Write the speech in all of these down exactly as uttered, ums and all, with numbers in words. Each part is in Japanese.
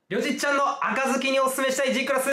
りょじっちゃんの赤好きにおすすめしたい G クラス。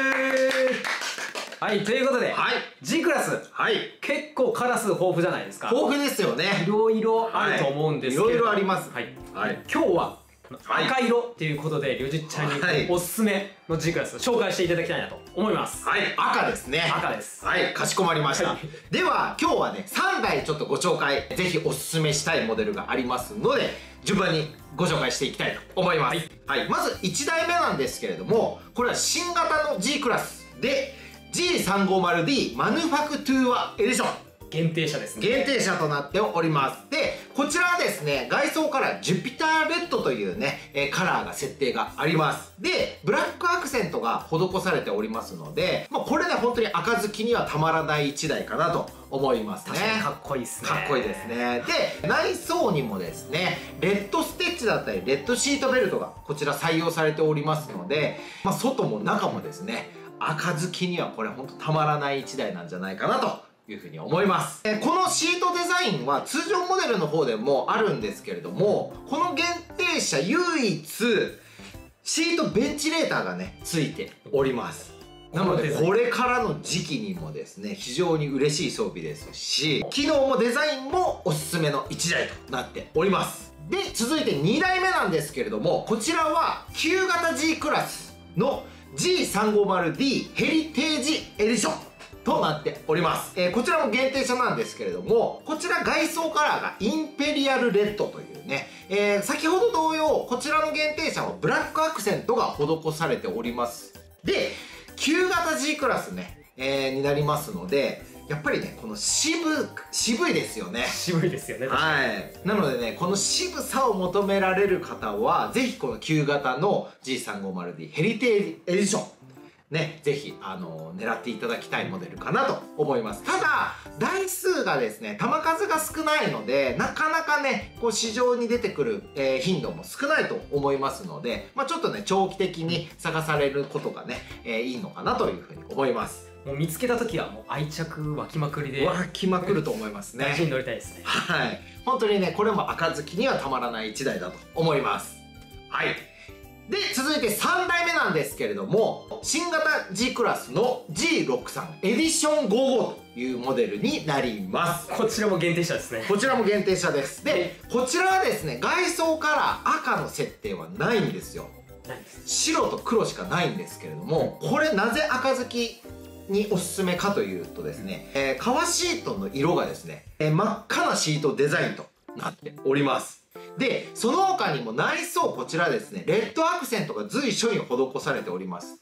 はい、ということで、はい、G クラス、はい、結構カラス豊富じゃないですか。 豊富ですよね。 いろいろあると思うんですけど、 はい、いろいろあります。 はい、はい、今日は赤色っていうことで、りょじっちゃんにおすすめの G クラス紹介していただきたいなと思います。 はい、赤ですね。赤です。はい、かしこまりました。はい、では今日はね、さんだいちょっとご紹介、ぜひおすすめしたいモデルがありますので、順番にご紹介していきたいと思います。はい、はい、まずいちだいめなんですけれども、これは新型の G クラスで ジーさんごまるディー マヌファクトゥーアエディション。 限定車ですね。 限定車となっております。で、こちらはですね、外装カラー、ジュピターレッドというね、えー、カラーが設定があります。で、ブラックアクセントが施されておりますので、まあ、これね、本当に赤好きにはたまらないいちだいかなと思いますね。 確かにかっこいいですね。 かっこいいですね。で、内装にもですね、レッドステッチだったり、レッドシートベルトがこちら採用されておりますので、まあ、外も中もですね、赤好きにはこれ本当たまらないいちだいなんじゃないかなというふうに思います。えこのシートデザインは通常モデルの方でもあるんですけれども、この限定車唯一シートベンチレーターがねついております。なのでこれからの時期にもですね非常に嬉しい装備ですし、機能もデザインもおすすめのいちだいとなっております。で、続いてにだいめなんですけれども、こちらは旧型 G クラスの ジーさんごまるディー ヘリテージエディションとなっております。えー、こちらも限定車なんですけれども、こちら外装カラーがインペリアルレッドというね、えー、先ほど同様、こちらの限定車はブラックアクセントが施されております。で、旧型 G クラスね、えー、になりますので、やっぱりね、この渋、渋いですよね。 渋いですよね。 はい。なのでね、この渋さを求められる方は、ぜひこの旧型の ジーさんごまるディー ヘリテージエディション。ね、ぜひ、あの、狙っていただきたいモデルかなと思います。ただ、台数がですね、弾数が少ないので、なかなかね、こう市場に出てくる、えー、頻度も少ないと思いますので、まあちょっとね、長期的に探されることがね、えー、いいのかなというふうに思います。 もう見つけた時はもう愛着湧きまくりで。 湧きまくると思いますね。 大事に乗りたいですね。 はい。本当にね、これも赤好きにはたまらないいちだいだと思います。はい。で、続いてさんだいめなんですけれども、新型 G クラスの ジーろくじゅうさん エディションごじゅうごというモデルになります。 こちらも限定車ですね。 こちらも限定車です。で、こちらはですね、外装カラー赤の設定はないんですよ。ないです。白と黒しかないんですけれども、これなぜ赤好きにおすすめかというとですね、えー、革シートの色がですね、えー、真っ赤なシートデザインとなっております。で、その他にも内装こちらですね、レッドアクセントが随所に施されておりまして、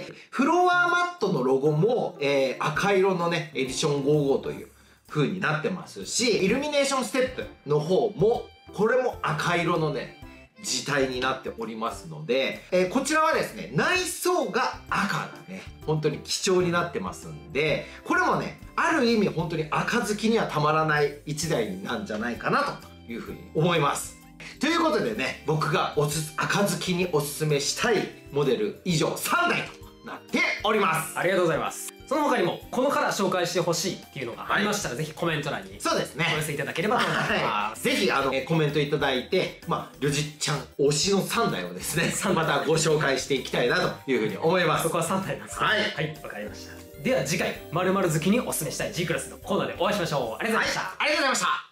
フロアマットのロゴも、えー、赤色のね、エディションごじゅうごという風になってますし、イルミネーションステップの方も、これも赤色のね、字体になっておりますので、えー、こちらはですね、内装が赤がね、本当に貴重になってますんで、これもね、ある意味本当に赤好きにはたまらないいちだいなんじゃないかなというふうに思います。ということでね、僕がおすす赤好きにおすすめしたいモデル以上さんだいとなっております。 ありがとうございます。その他にもこのカラー紹介してほしいっていうのがありましたら、はい、ぜひコメント欄にそうですねお寄せいただければと思います。はい、 ぜひあのえコメントいただいて、まありょじっちゃん推しのさんだいをですねまたご紹介していきたいなというふうに思います。 そこはさんだいなんですね。はい、はい、わかりました。では次回、〇〇好きにおすすめしたい G クラスのコーナーでお会いしましょう。ありがとうございました。 はい、ありがとうございました。